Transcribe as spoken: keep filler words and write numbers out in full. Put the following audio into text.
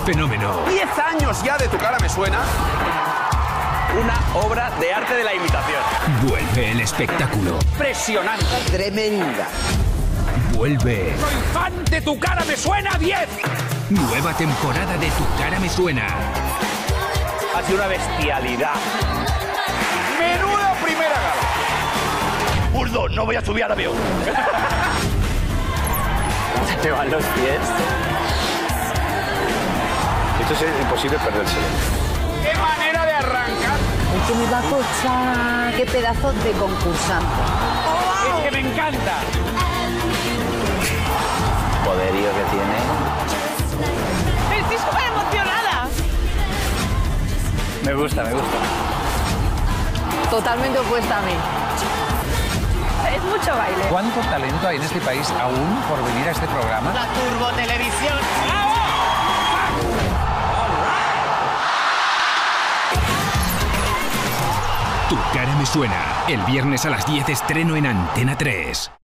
fenómeno. Diez años ya de Tu cara me suena. Una obra de arte de la imitación. Vuelve el espectáculo. Impresionante. Tremenda. Vuelve. Soy fan de Tu cara me suena diez. Nueva temporada de Tu cara me suena. Ha sido una bestialidad. Menuda primera gala. Burdo, no voy a subir al avión. Se te van los pies. Esto es imposible perdérselo. ¡Qué manera de arrancar! El que me va a cochar. Qué pedazo de concursante. Es que me encanta. Poderío que tiene. Estoy súper emocionada. Me gusta, me gusta. Totalmente opuesta a mí. Es mucho baile. ¿Cuánto talento hay en este país aún por venir a este programa? La Turbo Televisión. Tu cara me suena. El viernes a las diez estreno en Antena tres.